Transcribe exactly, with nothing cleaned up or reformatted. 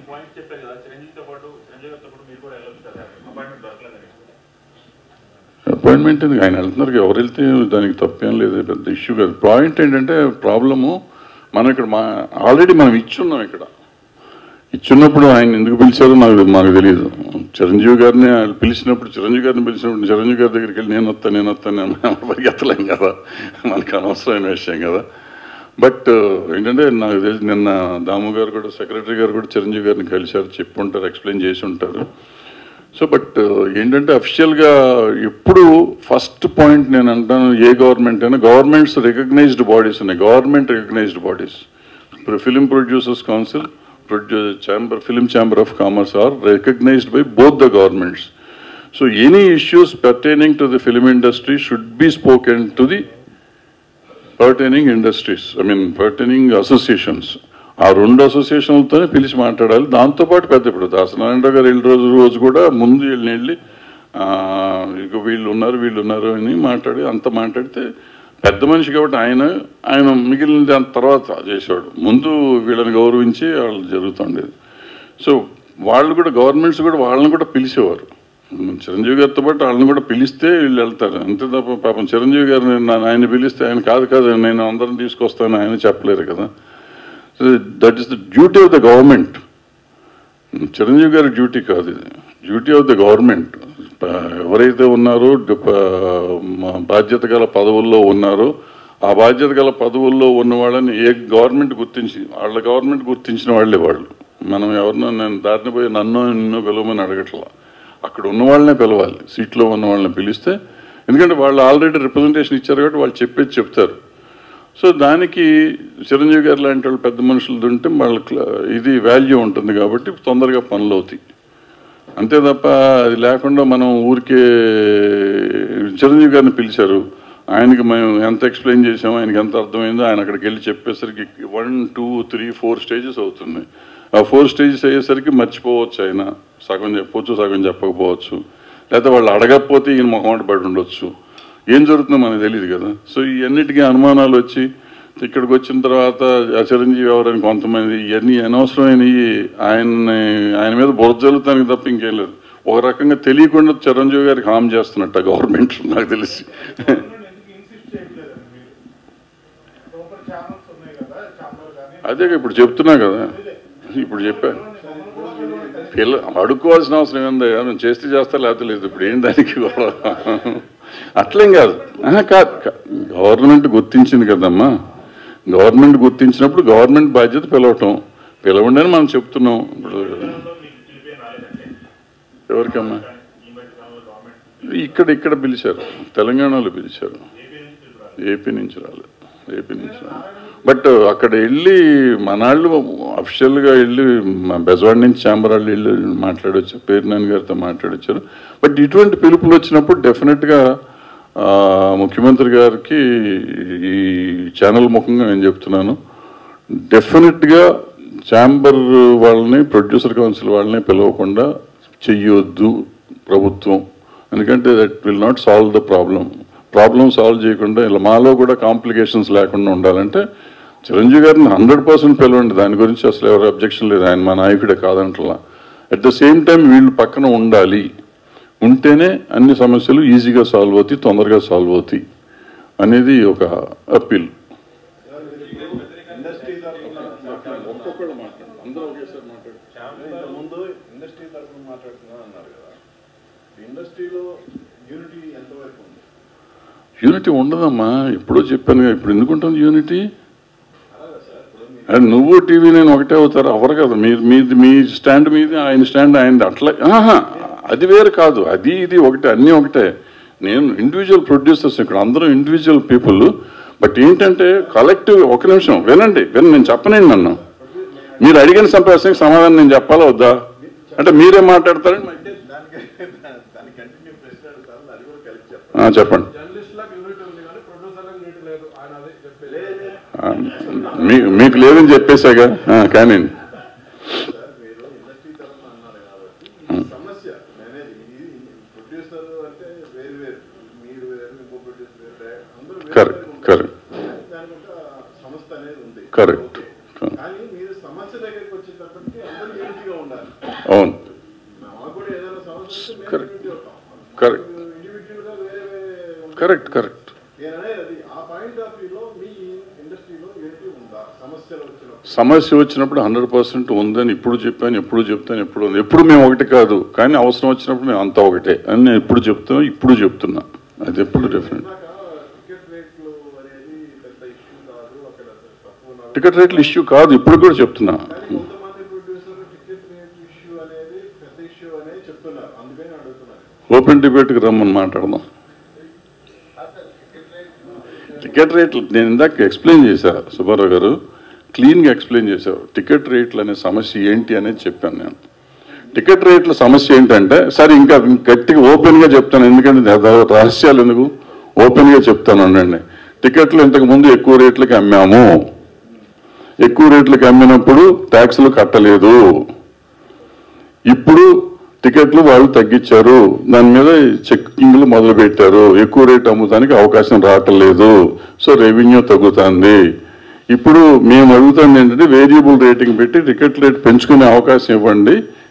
Appointment ఎందుకు ఆయన వెళ్తున్నారు, ఎవరు వెళ్తే దానికి తప్పేం లేదు, పెద్ద ఇష్యూ కాదు. పాయింట్ ఏంటంటే ప్రాబ్లము మనం ఇక్కడ మా ఆల్రెడీ మనం ఇచ్చున్నాం. ఇక్కడ ఇచ్చున్నప్పుడు ఆయన ఎందుకు పిలిచారో నాకు మాకు తెలియదు. చిరంజీవి గారిని పిలిచినప్పుడు చిరంజీవి గారిని పిలిచినప్పుడు చిరంజీవి గారి దగ్గరికి వెళ్ళి నేను వస్తాను నేను వస్తాను పరిగెత్తలేం కదా, మనకు అనవసరమైన విషయం కదా. బట్ ఏంటంటే నాకు తెలిసి నిన్న దాము గారు కూడా సెక్రటరీ గారు కూడా చిరంజీవి గారిని కలిశారు, చెప్పి ఉంటారు, ఎక్స్ప్లెయిన్ చేసి ఉంటారు. సో బట్ ఏంటంటే అఫిషియల్గా ఎప్పుడు ఫస్ట్ పాయింట్ నేను అంటాను, ఏ గవర్నమెంట్ అయినా గవర్నమెంట్స్ రికగ్నైజ్డ్ బాడీస్ ఉన్నాయి, గవర్నమెంట్ రికగ్నైజ్డ్ బాడీస్. ఇప్పుడు film producers council, chamber film chamber of commerce are recognized by both the governments. So any issues pertaining to the film industry should be spoken to the pertaining industries, I mean pertaining associations. ఆ రెండు అసోసియేషన్లతోనే పిలిచి మాట్లాడాలి. దాంతోపాటు పెద్ద ఇప్పుడు దాసనారాయణరావు గారు వెళ్ళి రోజు రోజు కూడా ముందు వెళ్ళి వెళ్ళి ఇక వీళ్ళు ఉన్నారు వీళ్ళు ఉన్నారు అని మాట్లాడి అంత మాట్లాడితే పెద్ద మనిషి కాబట్టి ఆయన ఆయన మిగిలిన దాని తర్వాత చేసేవాడు. ముందు వీళ్ళని గౌరవించి వాళ్ళు జరుగుతుండేది. సో వాళ్ళు కూడా గవర్నమెంట్స్ కూడా వాళ్ళని కూడా పిలిచేవారు. చిరంజీవి గారితో పాటు వాళ్ళని కూడా పిలిస్తే వీళ్ళు వెళ్తారు. అంతే తప్ప పాపం చిరంజీవి గారిని ఆయన పిలిస్తే ఆయన కాదు కాదు నేను అందరిని తీసుకొస్తాను ఆయన చెప్పలేరు కదా. So that is the duty of the government. Chiranjeevi గారి డ్యూటీ కాదు ఇది, డ్యూటీ ఆఫ్ ద గవర్నమెంట్. ఎవరైతే ఉన్నారో బాధ్యత గల పదవుల్లో ఉన్నారో ఆ బాధ్యత గల పదవుల్లో ఉన్న వాళ్ళని ఏ గవర్నమెంట్ గుర్తించి వాళ్ళ గవర్నమెంట్ గుర్తించిన వాళ్ళే వాళ్ళు. మనం ఎవరినో నేను దారిని పోయి నన్ను నిన్నో పిలవమని అడగట్లా, అక్కడ ఉన్న వాళ్ళనే పిలవాలి, సీట్లో ఉన్న వాళ్ళని పిలిస్తే. ఎందుకంటే వాళ్ళు ఆల్రెడీ రిప్రజెంటేషన్ ఇచ్చారు కాబట్టి వాళ్ళు చెప్పేది చెప్తారు. సో దానికి చిరంజీవి గారు లాంటి వాళ్ళు పెద్ద మనుషులు ఉంటే వాళ్ళకి ఇది వాల్యూ ఉంటుంది కాబట్టి తొందరగా పనులు అవుతాయి. అంతే తప్ప అది లేకుండా మనం ఊరికే చిరంజీవి గారిని పిలిచారు, ఆయనకి మేము ఎంత ఎక్స్ప్లెయిన్ చేసామో ఆయనకి ఎంత అర్థమైందో ఆయన అక్కడికి వెళ్ళి చెప్పేసరికి one two three four stages అవుతుంది. ఆ ఫోర్ స్టేజెస్ అయ్యేసరికి మర్చిపోవచ్చు, ఆయన సగం చెప్పవచ్చు సగం చెప్పకపోవచ్చు, లేకపోతే వాళ్ళు అడగకపోతే ఈయన మొహమాట పడి ఉండొచ్చు, ఏం జరుగుతుందో మనకు తెలియదు కదా. సో ఇవన్నిటికీ అనుమానాలు వచ్చి ఇక్కడికి వచ్చిన తర్వాత ఆ చిరంజీవి ఎవరని కొంతమంది ఇవన్నీ అనవసరమైనవి ఆయన్ని ఆయన మీద బురద జల్లుతానికి తప్ప ఇంకేం లేదు. ఒక రకంగా తెలియకుండా చిరంజీవి గారికి హామ్ చేస్తున్నట్ట గవర్నమెంట్ నాకు తెలిసి. అదే ఇప్పుడు చెప్తున్నా కదా, ఇప్పుడు చెప్పా పిల్ల అడుక్కోవాల్సిన అవసరం ఏందా, మేము చేస్తే చేస్తా లేకపోతే లేదు. ఇప్పుడు ఏం దానికి కూడా అట్లేం కాదు కాదు గవర్నమెంట్ గుర్తించింది కదమ్మా. గవర్నమెంట్ గుర్తించినప్పుడు గవర్నమెంట్ బాధ్యత పిలవటం, పిలవండి అని మనం చెప్తున్నాం. ఇప్పుడు ఎవరికమ్మా ఇక్కడ ఇక్కడ పిలిచారు, తెలంగాణలో పిలిచారు, ఏపీ నుంచి రాలేదు, ఏపీ నుంచి రాలేదు. బట్ అక్కడ వెళ్ళి మనాళ్ళు అఫిషియల్గా వెళ్ళి బెజవాడ నుంచి ఛాంబర్ వాళ్ళు వెళ్ళి మాట్లాడొచ్చారు, పేర్నాని గారితో మాట్లాడొచ్చారు. బట్ ఇటువంటి పిలుపులు వచ్చినప్పుడు డెఫినెట్గా ముఖ్యమంత్రి గారికి ఈ ఛానల్ ముఖంగా నేను చెప్తున్నాను, డెఫినెట్గా ఛాంబర్ వాళ్ళని ప్రొడ్యూసర్ కౌన్సిల్ వాళ్ళని పిలవకుండా చెయ్యొద్దు ప్రభుత్వం. ఎందుకంటే that will not solve the problem. Problem solve చేయకుండా ఇలా మాలో కూడా కాంప్లికేషన్స్ లేకుండా ఉండాలంటే చిరంజీవి గారిని హండ్రెడ్ పర్సెంట్ పిలవండి, దాని గురించి అసలు ఎవరు అబ్జెక్షన్ లేదు, ఆయన మా నాయకుడే కాదంటలా. అట్ ద సేమ్ టైం వీళ్ళు పక్కన ఉండాలి, ఉంటేనే అన్ని సమస్యలు ఈజీగా సాల్వ్ అవుతాయి, తొందరగా సాల్వ్ అవుతాయి అనేది ఒక అప్పీల్. యూనిటీ ఉండదమ్మా, ఎప్పుడో చెప్పాను కదా. ఇప్పుడు ఎందుకు ఉంటుంది యూనిటీ? నువ్వు టీవీ నేను ఒకటే అవుతారు అవరు కదా. మీరు మీది మీ స్టాండ్ మీది, ఆయన స్టాండ్ ఆయనది, అట్లా అది వేరు కాదు. అది ఇది ఒకటే, అన్నీ ఒకటే. నేను ఇండివిజువల్ ప్రొడ్యూసర్స్, ఇక్కడ అందరూ ఇండివిజువల్ పీపుల్. బట్ ఏంటంటే కలెక్టివ్, ఒక నిమిషం వినండి వినండి నేను చెప్పనండి. నన్ను మీరు అడిగిన ప్రశ్నకి సమాధానం నేను చెప్పాలా వద్దా అంటే మీరే మాట్లాడతారని చెప్పండి. మీకు లేదని చెప్పేశాగా కానీ కరెక్ట్ కరెక్ట్ కరెక్ట్ అవును కరెక్ట్ కరెక్ట్ కరెక్ట్ కరెక్ట్ సమస్య వచ్చినప్పుడు హండ్రెడ్ పర్సెంట్ ఉందని ఇప్పుడు చెప్పాను, ఎప్పుడు చెప్తాను, ఎప్పుడు ఉంది. ఎప్పుడు మేము ఒకటి కాదు, కానీ అవసరం వచ్చినప్పుడు మేము అంతా ఒకటే అని నేను ఎప్పుడు చెప్తున్నా, ఇప్పుడు చెప్తున్నా. అది ఎప్పుడు డెఫినెట్. టికెట్ రేట్లు ఇష్యూ కాదు, ఇప్పుడు కూడా చెప్తున్నా. ఓపెన్ డిబేట్కి రమ్మని మాట్లాడదాం. టికెట్ రేట్లు నేను ఇందాక ఎక్స్ప్లెయిన్ చేశా సుబ్బారావు గారు, క్లీన్గా ఎక్స్ప్లెయిన్ చేశారు. టికెట్ రేట్లు అనే సమస్య ఏంటి అనేది చెప్పాను నేను. టికెట్ రేట్ల సమస్య ఏంటంటే, సరే ఇంకా గట్టిగా ఓపెన్గా చెప్తాను, ఎందుకంటే రహస్యాలు ఎందుకు, ఓపెన్గా చెప్తాను అండి. టికెట్లు ఇంతకుముందు ఎక్కువ రేట్లకి అమ్మాము, ఎక్కువ రేట్లకి అమ్మినప్పుడు ట్యాక్సులు కట్టలేదు. ఇప్పుడు టికెట్లు వాళ్ళు తగ్గించారు, దాని మీద చెక్కింగ్లు మొదలు పెట్టారు, ఎక్కువ రేట్ అమ్ముతానికి అవకాశం రావట్లేదు, సో రెవెన్యూ తగ్గుతుంది. ఇప్పుడు మేము అడుగుతుంది ఏంటంటే వేరియబుల్ రేటింగ్ పెట్టి టికెట్ రేట్ పెంచుకునే అవకాశం ఇవ్వండి,